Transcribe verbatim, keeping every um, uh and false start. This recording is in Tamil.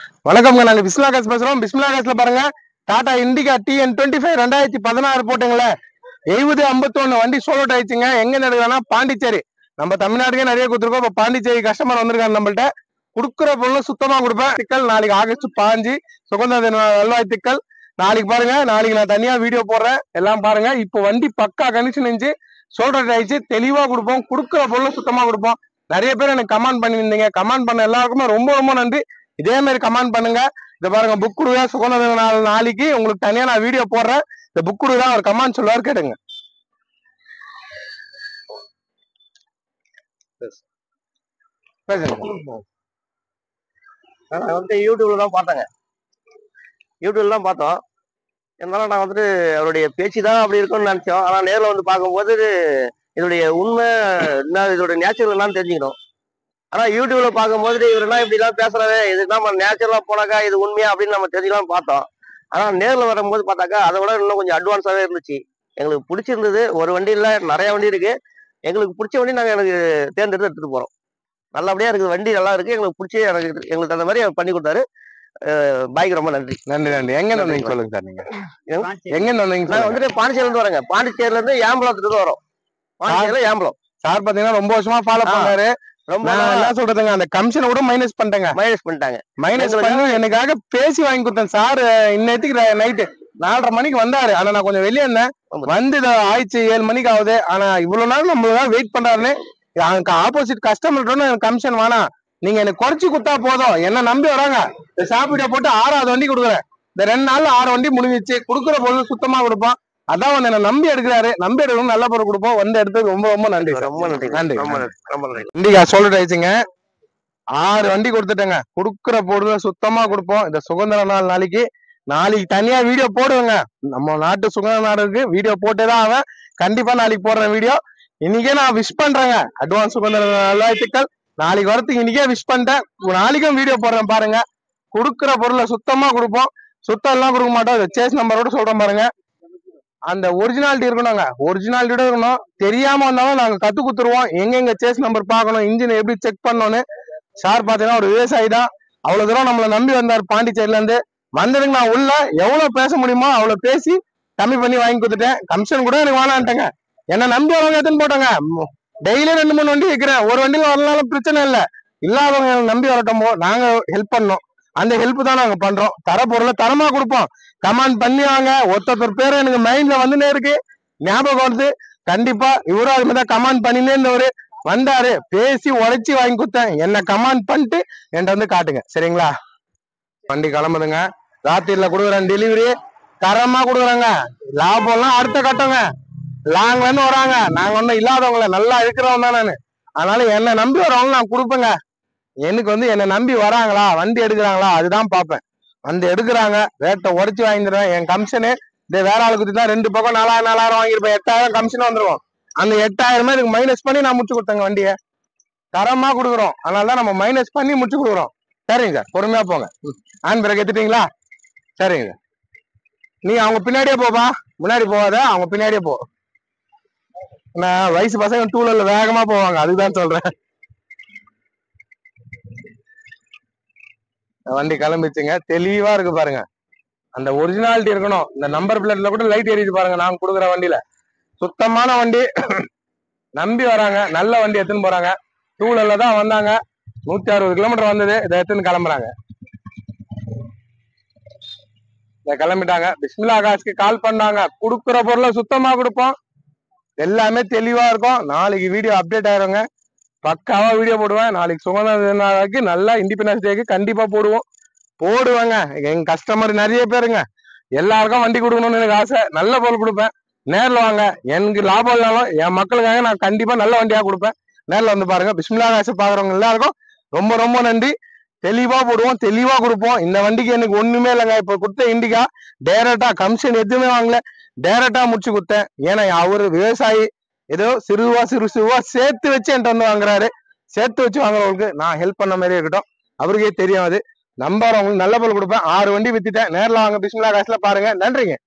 வணக்கம்ங்க, நாங்க பிஸ்மிலா காசு பேசுறோம். பிஸ்மிலா காசுல பாருங்க, Tata Indica TN twenty five ரெண்டாயிரத்தி பதினாறு போட்டுங்களே, எழுபது ஐம்பத்தி ஒண்ணு வண்டி சோல்ட் ஆயிடுச்சுங்க. எங்க நடக்குதுன்னா பாண்டிச்சேரி. நம்ம தமிழ்நாட்டுக்கே நிறைய கொடுத்துருக்கோம். இப்ப பாண்டிச்சேரி கஸ்டமர் வந்திருக்காங்க நம்மள்ட்ட. குடுக்குற பொருள் சுத்தமா கொடுப்பேன். திக்கல் நாளைக்கு ஆகஸ்ட் பாஞ்சு சுதந்திர தின நல்வாழ்த்துக்கள். நாளைக்கு பாருங்க, நாளைக்கு நான் தனியா வீடியோ போடுறேன், எல்லாம் பாருங்க. இப்போ வண்டி பக்கா கண்டிஷன் இருந்துச்சு, சோல்ட் ஆயிடுச்சு. தெளிவா கொடுப்போம், குடுக்குற பொருள் சுத்தமா கொடுப்போம். நிறைய பேர் எனக்கு கமெண்ட் பண்ணியிருந்தீங்க. கமெண்ட் பண்ண எல்லாருக்குமே ரொம்ப ரொம்ப நன்றி. இதே மாதிரி கமெண்ட் பண்ணுங்க. இத பாருங்க, புக் கொடுங்க. சுதந்திர நாள் நாளைக்கு உங்களுக்கு தனியா நான் வீடியோ போடுறேன். இந்த புக் கொடுங்க, ஒரு கமெண்ட் சொல்லுவாரு, கேட்டுங்க. நான் வந்து யூடியூப்ல தான் பார்த்தேங்க. யூடியூப்ல தான் பார்த்தோம். இருந்தாலும் நான் வந்துட்டு அவருடைய பேச்சு தான் அப்படி இருக்கும்னு நினைச்சோம். ஆனா நேரில் வந்து பார்க்கும்போது இதோடைய உண்மை என்ன, இதோட நேச்சுரல் என்னன்னு தெரிஞ்சுக்கணும். ஆனா யூடியூப்ல பார்க்கும்போது இவரெல்லாம் இப்படி எல்லாம் பேசுறாரு, இது நம்ம நேச்சுரலா போனாக்கா இது உண்மையா அப்படின்னு நம்ம தெரிஞ்சுக்கலாம் பார்த்தோம். ஆனா நேரில் வரும்போது பார்த்தாக்கா அதை விட இன்னும் கொஞ்சம் அட்வான்ஸாவே இருந்துச்சு. எங்களுக்கு பிடிச்சிருந்தது. ஒரு வண்டி இல்லை, நிறைய வண்டி இருக்கு. எங்களுக்கு பிடிச்ச வண்டி நாங்கள் எனக்கு தேர்ந்தெடுத்து எடுத்துட்டு போறோம். நல்லபடியா இருக்குது, வண்டி நல்லா இருக்கு. எங்களுக்கு பிடிச்சி எனக்கு எங்களுக்கு அந்த மாதிரி பண்ணி கொடுத்தாரு. பாய்க்கு ரொம்ப நன்றி. நன்றி நன்றி. எங்க வந்தீங்க சொல்லுங்க சார். நீங்க எங்க வந்தீங்க? நான் வந்துட்டு பாண்டிச்சேரியில இருந்து வரேங்க. பாண்டிச்சேரியில இருந்து ஏம்பலத்துக்கு வரோம். பாண்டிச்சேரியில ஏம்பலம். சார் பாத்தீங்கன்னா ரொம்ப வருஷமா ஃபாலோ பண்றாரு. ரொம்ப என்ன சொல்றதுங்க, அந்த கமிஷனை கூட மைனஸ் பண்ணிட்டேங்க. மைனஸ் பண்ணிட்டாங்க. மைனஸ் பண்ணி எனக்காக பேசி வாங்கி கொடுத்தேன் சார். இன்னத்துக்கு நைட்டு நாலரை மணிக்கு வந்தாரு. ஆனா நான் கொஞ்சம் வெளியே இருந்தேன். வந்து ஆயிடுச்சு, ஏழு மணிக்கு ஆகுது. ஆனா இவ்வளவு நாள் நம்மளதான் வெயிட் பண்றாருன்னு. ஆப்போசிட் கஸ்டமர் கமிஷன் வேணாம், நீங்க எனக்கு குறைச்சு கொடுத்தா போதும், என்ன நம்பி வராங்க. இந்த சாப்பிட போட்டு ஆறாவது வண்டி கொடுக்குறேன். இந்த ரெண்டு நாள்ல ஆறு வண்டி முடிஞ்சிச்சு. கொடுக்குற பொருள் சுத்தமா கொடுப்போம். அதான் வந்து என்ன நம்பி எடுக்கிறாரு. நம்பி எடுக்கணும், நல்ல பொருள் கொடுப்போம். வந்து எடுத்தது ரொம்ப ரொம்ப நன்றி. ரொம்ப நன்றி. நன்றி ரொம்ப நன்றி. இண்டிகா சோல்ட் ஆயிடுச்சுங்க. ஆறு வண்டி கொடுத்துட்டேங்க. கொடுக்குற பொருள் சுத்தமா கொடுப்போம். இந்த சுதந்திர நாள் நாளைக்கு நாளைக்கு தனியா வீடியோ போடுவேங்க. நம்ம நாட்டு சுதந்திர நாடுக்கு வீடியோ போட்டேதான் அவன். கண்டிப்பா நாளைக்கு போடுறேன் வீடியோ. இன்னைக்கே நான் விஷ் பண்றேங்க. அட்வான்ஸ் சுதந்திர நல்வாழ்த்துக்கள். நாளைக்கு வரத்துக்கு இன்னைக்கே விஷ் பண்ணிட்டேன். நாளைக்கும் வீடியோ போடுறேன் பாருங்க. கொடுக்குற பொருளை சுத்தமா கொடுப்போம். சுத்தம் எல்லாம் கொடுக்க மாட்டோம். சேஸ் நம்பரோட சொல்றேன் பாருங்க. அந்த ஒரிஜினாலிட்டி இருக்கணுங்க. ஒரிஜினாலிட்டியோட இருக்கணும். தெரியாம வந்தாலும் நாங்க கத்து கொடுத்துருவோம். எங்க எங்க சேஸ் நம்பர் பார்க்கணும், இன்ஜின் எப்படி செக் பண்ணணும்னு. சார் பாத்தீங்கன்னா ஒரு விவசாயி தான். அவ்வளவு தூரம் நம்மளை நம்பி வந்தார் பாண்டிச்சேரியில இருந்து. வந்ததுக்கு நான் உள்ள எவ்வளவு பேச முடியுமோ அவ்வளவு பேசி கம்மி பண்ணி வாங்கி கொடுத்துட்டேன். கமிஷன் கூட எனக்கு வேணான்ட்டேங்க. என்ன நம்பி வரவங்க எத்தனை போட்டாங்க. டெய்லி ரெண்டு மூணு வண்டி வைக்கிறேன். ஒரு வண்டியில வரலாலும் பிரச்சனை இல்லை. இல்லாதவங்க நம்பி வரட்டும், நாங்க ஹெல்ப் பண்ணோம். அந்த ஹெல்ப் தான் நாங்க பண்றோம். தர பொருளை தரமா கொடுப்போம். கமெண்ட் பண்ணி வாங்க. ஒருத்தர் பேரும் எனக்கு மைண்ட்ல வந்துனே இருக்கு, ஞாபகம் வருது. கண்டிப்பா இவரும் அது மாதிரி கமெண்ட் பண்ணினே இருந்தவரு வந்தாரு. பேசி உழைச்சி வாங்கி கொடுத்தேன். என்ன கமெண்ட் பண்ணிட்டு என்கிட்ட வந்து காட்டுங்க, சரிங்களா? வண்டி கிளம்புதுங்க. ராத்திரில கொடுக்குறேன் டெலிவரி. தரமா கொடுக்குறாங்க. லாபம் எல்லாம் அடுத்த கட்டங்க. லாங்ல இருந்து வராங்க. நாங்க ஒன்னும் இல்லாதவங்கள நல்லா இருக்கிறவங்க தான் நானு. அதனால என்ன நம்பி வரவங்க நான் கொடுப்பேங்க. எனக்கு வந்து என்ன நம்பி வராங்களா, வண்டி எடுக்கிறாங்களா, அதுதான் பார்ப்பேன். வந்து எடுக்கிறாங்க, ரேட்டை உடச்சி வாங்கிடுவேன். என் கமிஷனு இந்த வேற ஆளுக்கு தான் ரெண்டு பக்கம் நாலாயிரம் நாலாயிரம் வாங்கிருப்பேன். எட்டாயிரம் கமிஷன் வந்துருவோம். அந்த எட்டாயிரமே இதுக்கு மைனஸ் பண்ணி நான் முடிச்சு கொடுத்தேங்க. வண்டியை தரமா கொடுக்குறோம். அதனாலதான் நம்ம மைனஸ் பண்ணி முடிச்சு கொடுக்குறோம். சரிங்க சார், பொறுமையா போங்க. ஆன் பிரேக் எடுத்துட்டீங்களா? சரிங்க. நீ அவங்க பின்னாடியே போப்பா, முன்னாடி போகாத, அவங்க பின்னாடியே போ. நான் வயசு பசங்க டூ வீலர்ல வேகமா போவாங்க, அதுதான் சொல்றேன். வண்டி கிளம்பிச்சுங்க. தெளிவா இருக்கு பாருங்க. அந்த ஒரிஜினாலிட்டி இருக்கணும். இந்த நம்பர் பிளேட்ல கூட லைட் எரியுது பாருங்க. நாங்க கொடுக்குற வண்டியில சுத்தமான வண்டி. நம்பி வராங்க. நல்ல வண்டி எடுத்துன்னு போறாங்க. டூ வீலர்ல தான் வந்தாங்க. நூத்தி அறுபது கிலோமீட்டர் வந்தது. இதை எடுத்துன்னு கிளம்புறாங்க. இதை கிளம்பிட்டாங்க. பிஸ்மிலா காசுக்கு கால் பண்ணாங்க. கொடுக்குற பொருளை சுத்தமா கொடுப்போம். எல்லாமே தெளிவா இருக்கும். நாளைக்கு வீடியோ அப்டேட் ஆயிருங்க. பக்காவா வீடியோ போடுவேன். நாளைக்கு சுதந்திர நாளுக்கு நல்லா இண்டிபெண்டன்ஸ் டேக்கு கண்டிப்பா போடுவோம். போடுவாங்க. எங்க கஸ்டமர் நிறைய பேருங்க. எல்லாருக்கும் வண்டி கொடுக்கணும்னு எனக்கு ஆசை. நல்ல பொருள் கொடுப்பேன். நேரில் வாங்க. எனக்கு லாபம் இல்லாமல் என் மக்களுக்காக நான் கண்டிப்பா நல்ல வண்டியா கொடுப்பேன். நேரில் வந்து பாருங்க. பிஸ்மிலா காசு பாக்குறவங்க எல்லாருக்கும் ரொம்ப ரொம்ப நன்றி. தெளிவா போடுவோம், தெளிவா கொடுப்போம். இந்த வண்டிக்கு எனக்கு ஒண்ணுமே இல்லைங்க. இப்ப கொடுத்த இண்டிகா டைரக்டா கமிஷன் எதுவுமே வாங்கல, டைரக்டா முடிச்சு கொடுத்தேன். ஏன்னா அவரு விவசாயி. ஏதோ சிறுவா சிறு சிறுவா சேர்த்து வச்சு என்கிட்ட வந்து வாங்குறாரு. சேர்த்து வச்சு வாங்குறவங்களுக்கு நான் ஹெல்ப் பண்ண மாதிரி இருக்கட்டும். அவருக்கே தெரியாது. நம்பர் அவங்களுக்கு நல்ல பொருள் கொடுப்பேன். ஆறு வண்டி வித்துட்டேன். நேரில் வாங்க. பிஸ்மிலா காசுல பாருங்க. நன்றிங்க.